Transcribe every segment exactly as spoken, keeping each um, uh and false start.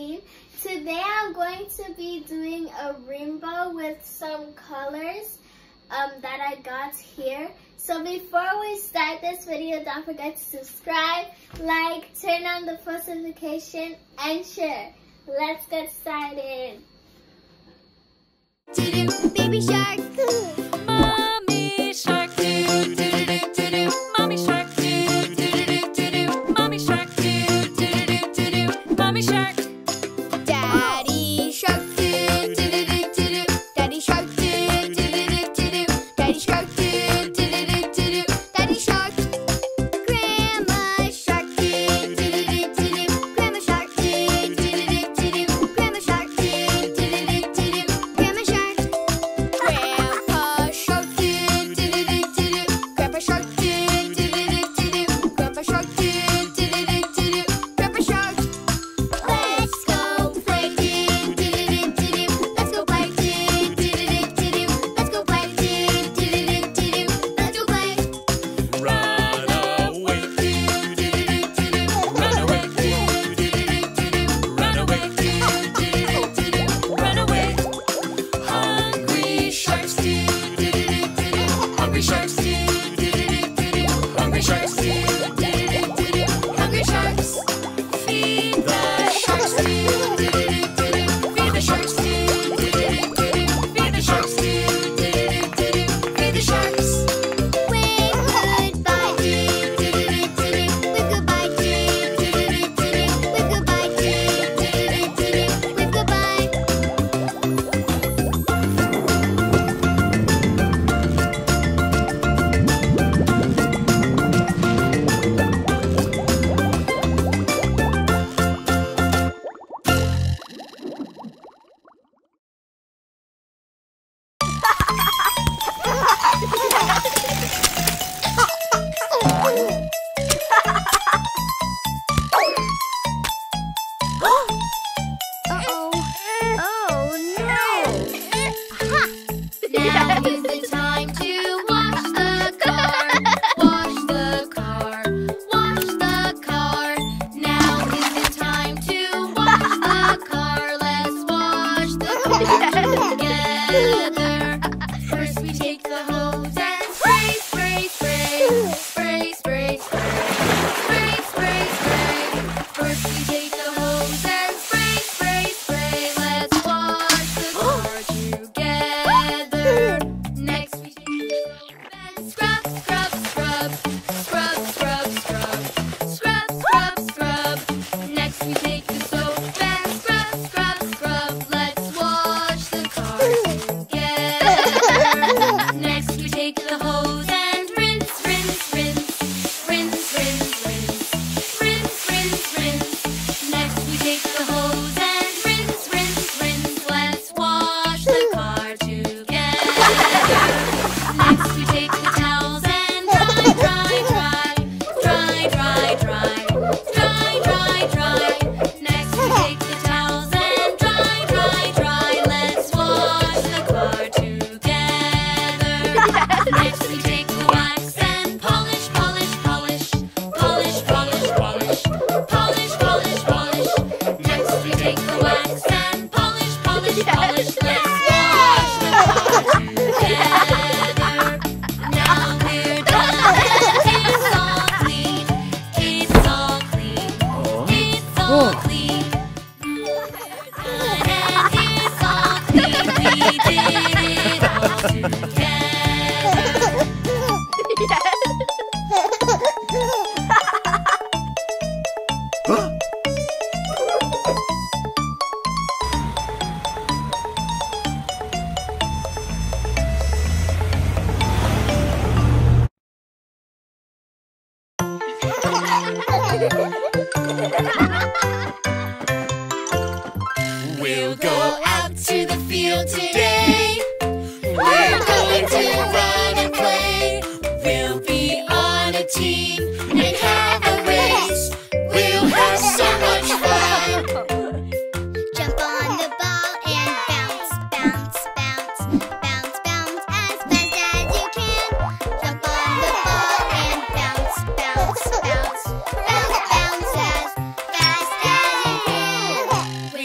Eve. Today I'm going to be doing a rainbow with some colors um, that I got here. So before we start this video, don't forget to subscribe, like, turn on the post notification, and share. Let's get started. Do-do, baby shark. Mommy shark. Do do do do do. Mommy shark. Do do do do do. Mommy shark. Do do do do do. Mommy shark. Daddy shark. Do do do do do. Daddy shark. Do do do do do. Daddy shark. Do do do do do. Daddy shark. Grandma shark. Do do do do do. Grandma shark. Do do do do do. Grandma shark. Do do do do do. Grandma shark. Grandpa shark. Do do do do do. Grandpa shark. Do do do do do. Grandpa shark. Do do do do do. Grandpa shark. Let's go play. Do do do do do. Let's go play. Do do do do do. Let's go play. Do do do do do. Let's go play. Run away, do do do do do. Run away, do do do do do. Run away, do do do do do. Run away. Hungry sharks, do do do do do. Hungry sharks, do do do do do. Hungry sharks, do do do do do. Hungry sharks. Feed the sharks, do do do do do. Feed the sharks, do do do do do. Feed the sharks, do do do do do. Feed the sharks. Wave goodbye. Do do do do do. Wave goodbye. Do do do do do. Wave goodbye. Do do do do do. Wave goodbye. Uh-oh. Oh, no. Now is the time to wash the car. Wash the car. Wash the car. Now is the time to wash the car. Let's wash the car together. First we take the hose and spray, spray, spray. Spray, spray, spray. Spray, spray, spray. First we take the hose and spray, spray, spray. Let's wash the car together. Next we take the soap and scrub, scrub, scrub. Scrub, scrub, scrub. Scrub, scrub, scrub. Next we take the soap and scrub, scrub, scrub. Let's wash the car together. Next we take the hose and rinse, rinse, rinse. Rinse, rinse, rinse. Rinse, rinse, rinse. Next we take the hose and rinse, rinse, rinse. Let's wash the car together. Next we take the towels and dry, dry, dry. Dry, dry, dry. Dry, dry, dry. Next we take the towels and dry, dry, dry. Let's wash the car together. Next we take the wax and polish, polish, polish. Polish, polish, polish. Polish, polish, polish. Next we take the wax and polish, polish, polish. Let's wash the car together. Now we're done. It's all clean. It's all clean. It's all clean. And it's all clean. We did it all together. We'll go out to the field today. We're going to run and play. We'll be on a team and have a race. We'll have so much fun. Jump on the ball and bounce, bounce, bounce, bounce, bounce as fast as you can. Jump on the ball and bounce, bounce, bounce, bounce, bounce as fast as you can.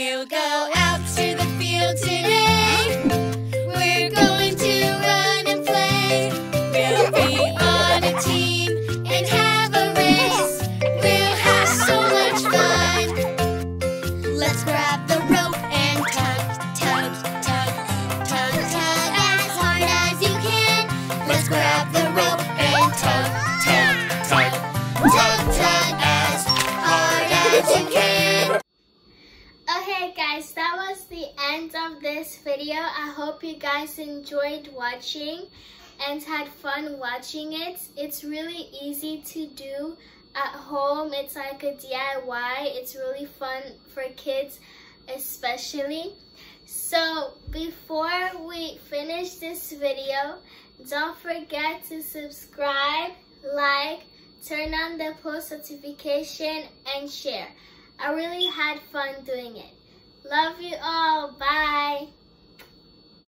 Let's grab the rope and tug, tug, tug, tug, tug as hard as you can. Let's grab the rope and tug, tug, tug, tug, tug as hard as you can. Okay guys, that was the end of this video. I hope you guys enjoyed watching and had fun watching it. It's really easy to do at home. It's like a D I Y. It's really fun for kids especially. So before we finish this video, don't forget to subscribe, like, turn on the post notification, and share. I really had fun doing it. Love you all. Bye.